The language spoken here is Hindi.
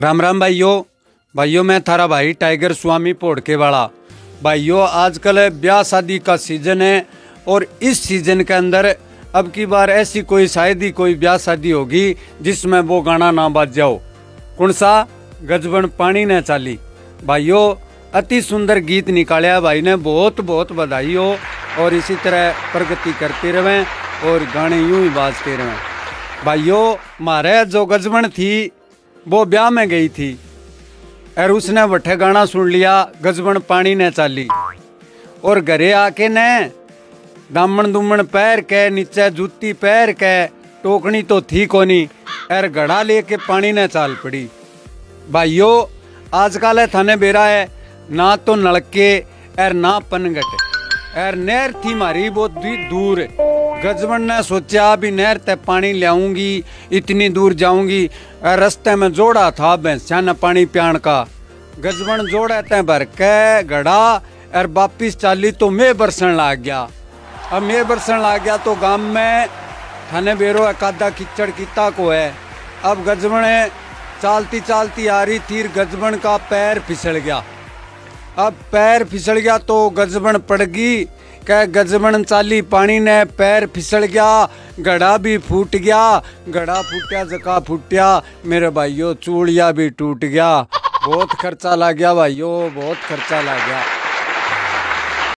राम राम भाइयों मैं थारा भाई टाइगर स्वामी पोड़के वाला। भाइयों आजकल ब्याह शादी का सीजन है और इस सीजन के अंदर अब की बार ऐसी कोई शायद ही कोई ब्याह शादी होगी जिसमें वो गाना ना बज जाओ। कौन सा? गजबन पानी न चाली। भाइयों अति सुंदर गीत निकाला भाई ने, बहुत बहुत बधाई हो और इसी तरह प्रगति करते रहें और गाने यूं ही बाजते रहें। भाइयों मारे जो गजबन थी वो ब्याह में गई थी और उसने वठे गाना सुन लिया गजबन पानी न चाली और घरे आके ने दामन दुमन पैर के नीचे जूती पैर के टोकनी तो थी कोनी और घड़ा लेके पानी न चाल पड़ी। भाइयों आजकल थाने बेरा है ना तो नलके और ना पनगट और नहर थी मारी बहुत दूर। गजबन ने सोचा भी नहर ते पानी लाऊंगी, इतनी दूर जाऊंगी और रास्ते में जोड़ा था भैंसा न पानी पियान का। गजबन जोड़ा ते भर के घड़ा और वापिस चाली तो मैं बरसन लग गया। अब मैं बरसन लग गया तो गांव में थाने बेरो एकादा कीचड़ किता को है। अब गजबन चालती चालती आ रही थी, गजबन का पैर फिसल गया। अब पैर फिसल गया तो गजबन पड़ गई क्या गजबन चाली पानी ने पैर फिसल गया, घड़ा भी फूट गया। घड़ा फूटा जका फूटिया मेरे भाइयों चूड़िया भी टूट गया। बहुत खर्चा लग गया भाइयों, बहुत खर्चा लग गया।